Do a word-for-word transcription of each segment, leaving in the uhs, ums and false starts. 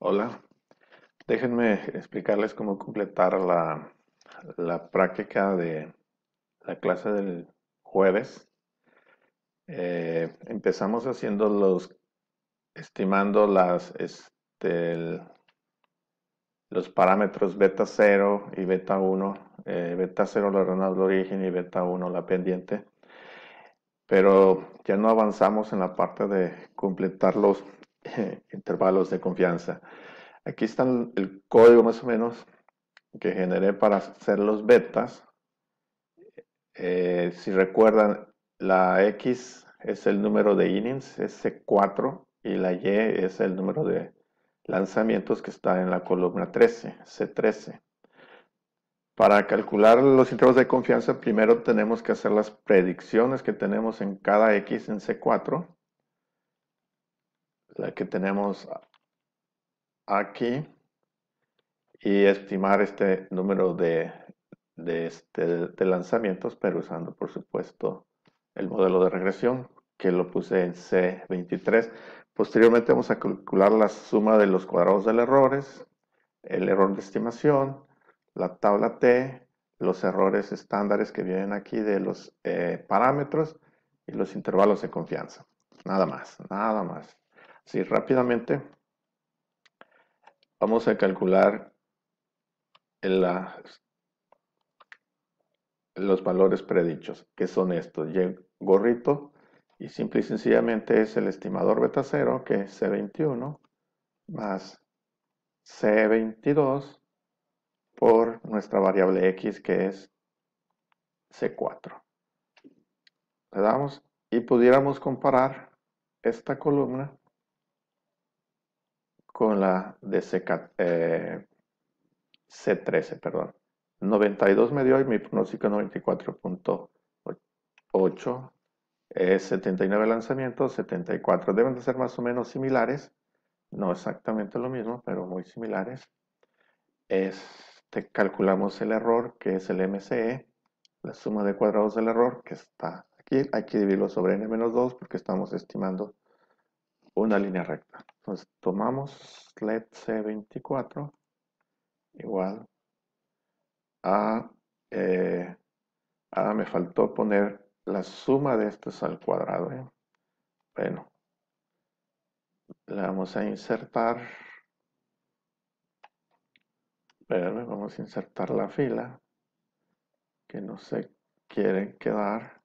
Hola, déjenme explicarles cómo completar la, la práctica de la clase del jueves. Eh, empezamos haciendo los, estimando las, este, el- los parámetros beta cero y beta uno. Eh, beta cero la rana de origen y beta uno la pendiente. Pero ya no avanzamos en la parte de completar los eh, intervalos de confianza. Aquí está el, el código más o menos que generé para hacer los betas. Eh, si recuerdan, la X es el número de innings, es C cuatro, y la Y es el número de lanzamientos que está en la columna trece, C trece. Para calcular los intervalos de confianza, primero tenemos que hacer las predicciones que tenemos en cada X en C cuatro, la que tenemos aquí, y estimar este número de, de, este, de lanzamientos, pero usando, por supuesto, el modelo de regresión, que lo puse en C veintitrés. Posteriormente vamos a calcular la suma de los cuadrados del errores, el error de estimación, la tabla T, los errores estándares que vienen aquí de los eh, parámetros y los intervalos de confianza. Nada más, nada más. Así rápidamente vamos a calcular la, los valores predichos, que son estos. Y gorrito, y simple y sencillamente es el estimador beta cero, que es C veintiuno, más C veintidós por nuestra variable X, que es C cuatro. Le damos y pudiéramos comparar esta columna con la de C, eh, C trece, perdón. noventa y dos me dio y mi pronóstico noventa y cuatro punto ocho. Es setenta y nueve lanzamientos, setenta y cuatro. Deben de ser más o menos similares. No exactamente lo mismo, pero muy similares. Este, calculamos el error, que es el M C E, la suma de cuadrados del error, que está aquí. Hay que dividirlo sobre n menos dos porque estamos estimando una línea recta. Entonces tomamos let C veinticuatro igual a, eh, ah, me faltó poner la suma de estos al cuadrado. ¿eh? Bueno, le vamos a insertar, pero vamos a insertar la fila que no se quiere quedar.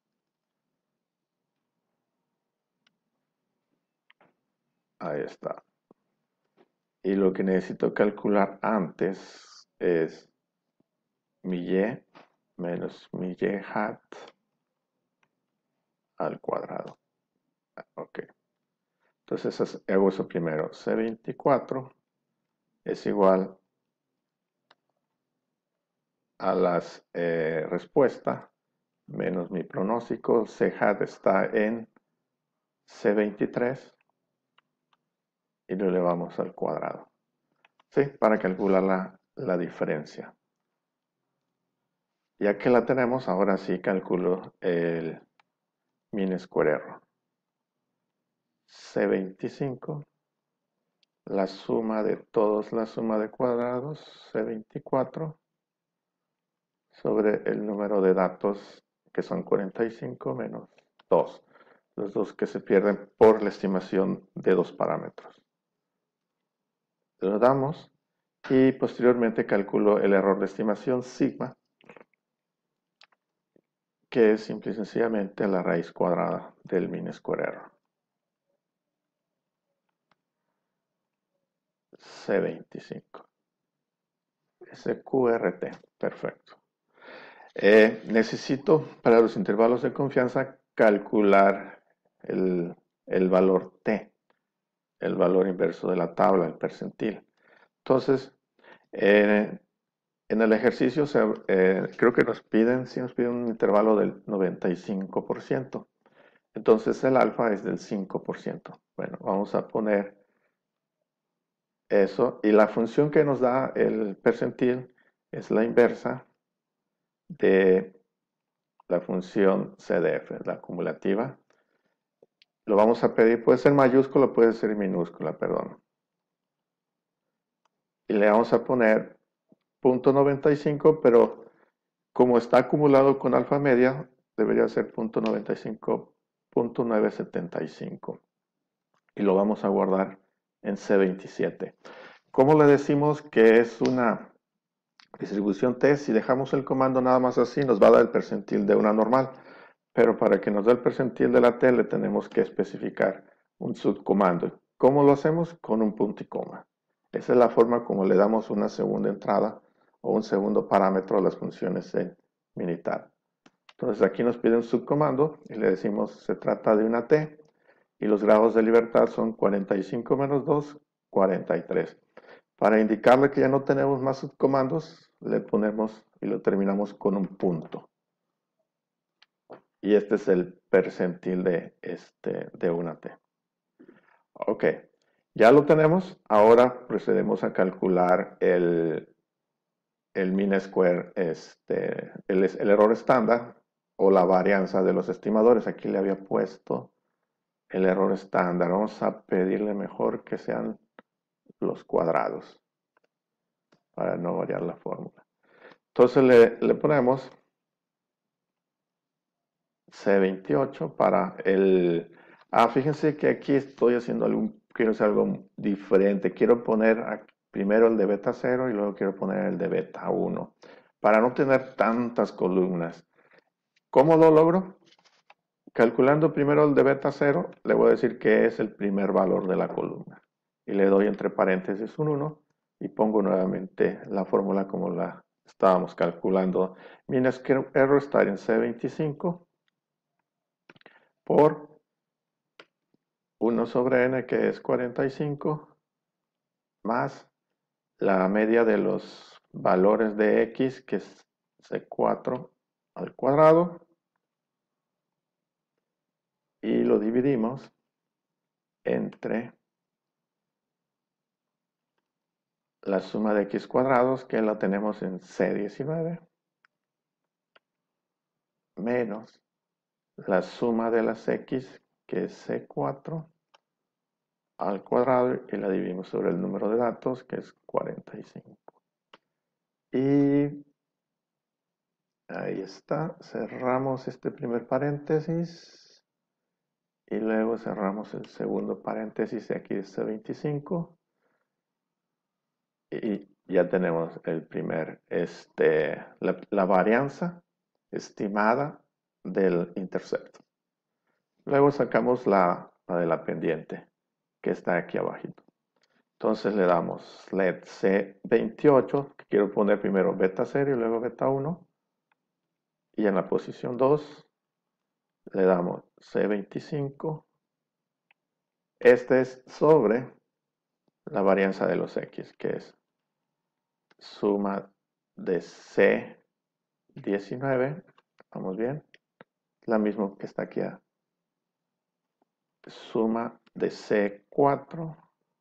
Ahí está. Y lo que necesito calcular antes es mi y menos mi y hat al cuadrado. Ok. Entonces hago eso primero. C veinticuatro es igual a las eh, respuestas menos mi pronóstico. C hat está en C veintitrés y lo elevamos al cuadrado. ¿Sí? Para calcular la, la diferencia. Ya que la tenemos, ahora sí calculo el mean square error. C veinticinco, la suma de todos, la suma de cuadrados, C veinticuatro, sobre el número de datos, que son cuarenta y cinco menos dos. Los dos que se pierden por la estimación de dos parámetros. Lo damos y posteriormente calculo el error de estimación sigma, que es simple y sencillamente la raíz cuadrada del mean square error. C veinticinco. S Q R T, perfecto. Eh, necesito para los intervalos de confianza calcular el, el valor T, el valor inverso de la tabla, el percentil. Entonces, eh, en el ejercicio se, eh, creo que nos piden, sí nos piden un intervalo del noventa y cinco por ciento. Entonces el alfa es del cinco por ciento. Bueno, vamos a poner eso. Y la función que nos da el percentil es la inversa de la función C D F, la acumulativa. Lo vamos a pedir, puede ser mayúscula, puede ser minúscula, perdón. y le vamos a poner punto noventa y cinco, pero como está acumulado con alfa media, debería ser punto noventa y cinco punto novecientos setenta y cinco. Y lo vamos a guardar en C veintisiete. ¿Cómo le decimos que es una distribución T? Si dejamos el comando nada más así, nos va a dar el percentil de una normal. Pero para que nos dé el percentil de la T, le tenemos que especificar un subcomando. ¿Cómo lo hacemos? Con un punto y coma. Esa es la forma como le damos una segunda entrada o un segundo parámetro a las funciones en Minitab. Entonces aquí nos pide un subcomando y le decimos se trata de una T y los grados de libertad son cuarenta y cinco menos dos, cuarenta y tres. Para indicarle que ya no tenemos más subcomandos, le ponemos y lo terminamos con un punto. Y este es el percentil de, este, de una T. Ok, ya lo tenemos. Ahora procedemos a calcular el, el mean square, este, el, el error estándar o la varianza de los estimadores. Aquí le había puesto el error estándar. Vamos a pedirle mejor que sean los cuadrados para no variar la fórmula. Entonces le, le ponemos C veintiocho para el... Ah, fíjense que aquí estoy haciendo algún... Quiero hacer algo diferente. Quiero poner aquí primero el de beta cero y luego quiero poner el de beta uno. Para no tener tantas columnas. ¿Cómo lo logro? Calculando primero el de beta cero, le voy a decir que es el primer valor de la columna. Y le doy entre paréntesis un uno y pongo nuevamente la fórmula como la estábamos calculando. Mean error está en C veinticinco por uno sobre n, que es cuarenta y cinco, más la media de los valores de x, que es C cuatro al cuadrado, y lo dividimos entre la suma de x cuadrados, que la tenemos en C diecinueve, menos la suma de las x, que es C cuatro al cuadrado, y la dividimos sobre el número de datos, que es cuarenta y cinco. Y ahí está, cerramos este primer paréntesis y luego cerramos el segundo paréntesis, aquí dice veinticinco, y ya tenemos el primer, este, la, la varianza estimada del intercepto. Luego sacamos la, la de la pendiente, que está aquí abajito. Entonces le damos led C veintiocho, que quiero poner primero beta cero y luego beta uno. Y en la posición dos le damos C veinticinco. Este es sobre la varianza de los X, que es suma de C diecinueve. Vamos bien. La misma que está aquí. Suma de C cuatro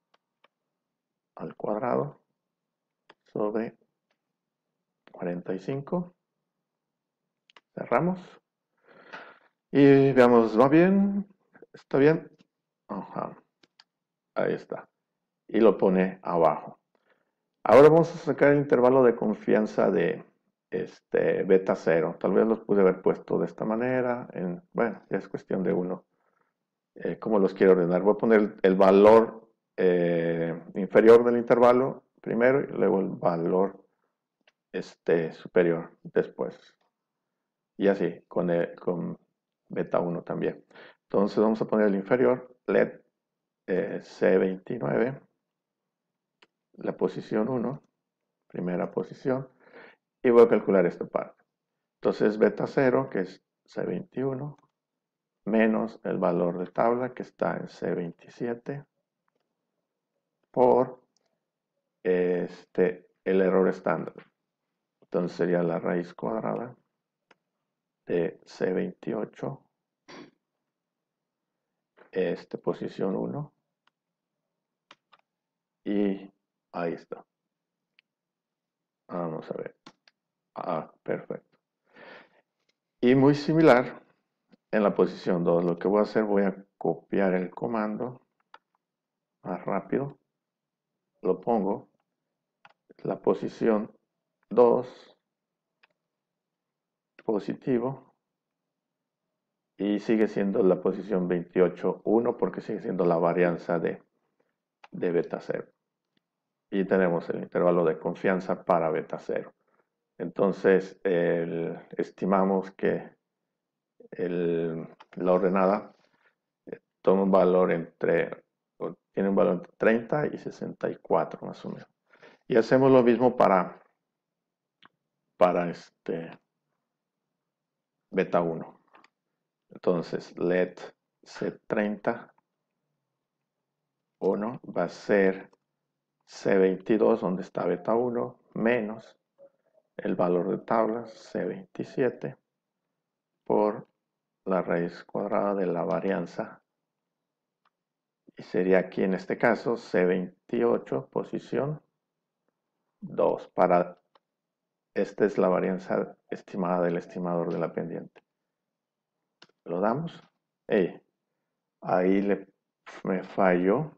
al cuadrado sobre cuarenta y cinco. Cerramos. Y veamos, ¿va bien? ¿Está bien? Ajá. Ahí está. Y lo pone abajo. Ahora vamos a sacar el intervalo de confianza de este beta cero. Tal vez los pude haber puesto de esta manera. En, bueno, ya es cuestión de uno. Eh, ¿Cómo los quiero ordenar? Voy a poner el valor eh, inferior del intervalo primero y luego el valor este, superior después. Y así, con, el, con beta uno también. Entonces vamos a poner el inferior, led eh, C veintinueve, la posición uno, primera posición, y voy a calcular esta parte. Entonces beta cero, que es C veintiuno, menos el valor de tabla, que está en C veintisiete, por este, el error estándar. Entonces sería la raíz cuadrada de C veintiocho, este, posición uno, y ahí está. Vamos a ver. Ah, perfecto. Y muy similar en la posición dos. Lo que voy a hacer, voy a copiar el comando más rápido. Lo pongo la posición dos, positivo, y sigue siendo la posición veintiocho, uno, porque sigue siendo la varianza de, de beta cero. Y tenemos el intervalo de confianza para beta cero. Entonces, el, estimamos que el, la ordenada eh, toma un valor entre, tiene un valor entre treinta y sesenta y cuatro más o menos. Y hacemos lo mismo para, para este beta uno. Entonces, let C treinta uno va a ser C veintidós, donde está beta uno, menos el valor de tabla C veintisiete por la raíz cuadrada de la varianza. Y sería aquí en este caso C veintiocho, posición dos. Para, esta es la varianza estimada del estimador de la pendiente. Lo damos. Hey, ahí le, me falló.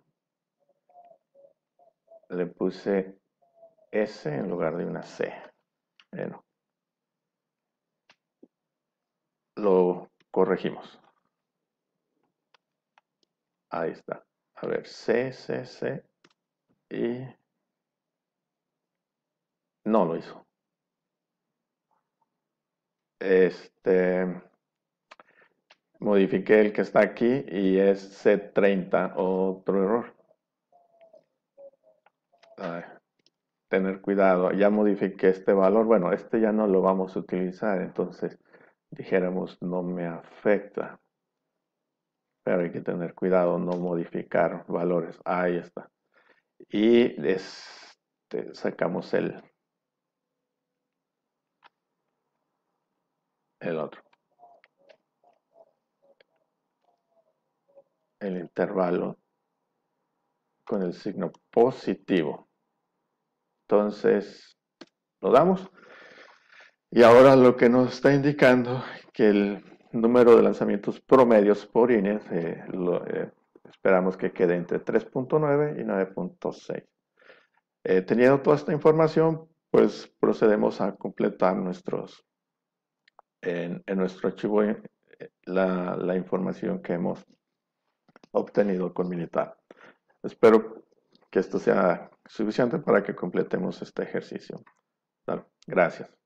Le puse S en lugar de una C. Bueno, lo corregimos. Ahí está. A ver, C, C, C. Y no lo hizo. Este, modifiqué el que está aquí y es C treinta, otro error. Ay, tener cuidado, ya modifiqué este valor. Bueno, este ya no lo vamos a utilizar, entonces dijéramos no me afecta. Pero hay que tener cuidado, no modificar valores. Ahí está. Y este, sacamos el, el otro. El intervalo con el signo positivo. Entonces, lo damos. Y ahora lo que nos está indicando que el número de lanzamientos promedios por I N E eh, lo, eh, esperamos que quede entre tres punto nueve y nueve punto seis. Eh, teniendo toda esta información, pues procedemos a completar nuestros, en, en nuestro archivo eh, la, la información que hemos obtenido con Minitab. Espero que esto sea suficiente para que completemos este ejercicio. Claro, gracias.